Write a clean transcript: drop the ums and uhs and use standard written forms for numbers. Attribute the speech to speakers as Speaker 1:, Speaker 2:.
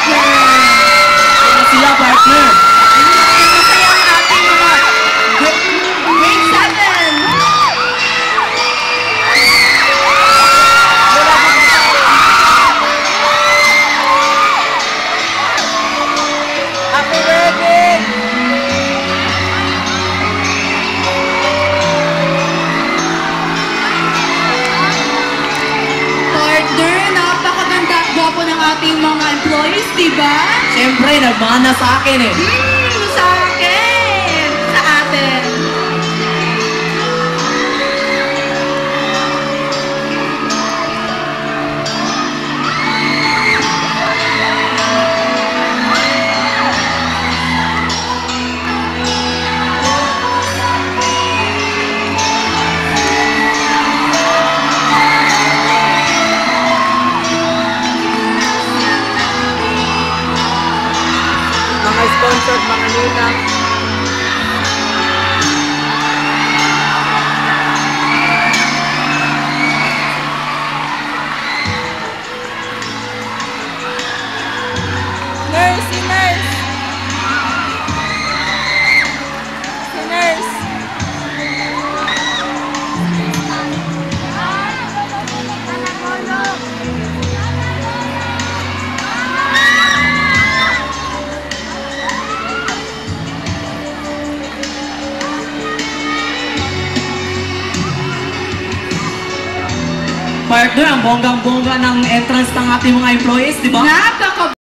Speaker 1: Kaya sila, partner.
Speaker 2: Masaya ang ating mga grade 7.
Speaker 1: Happy birthday!
Speaker 2: Partner, napakaganda at gwapo ng ating mga employees, diba?
Speaker 1: Siyempre, nagmana sa akin eh.
Speaker 2: Sa akin! Sa atin!
Speaker 1: Mga sponsored, mga ninang.
Speaker 2: Nurse, si nurse! Si nurse!
Speaker 1: Partner, ang bonggang-bongga ng entrance ng ating mga employees, di ba?
Speaker 2: Napaka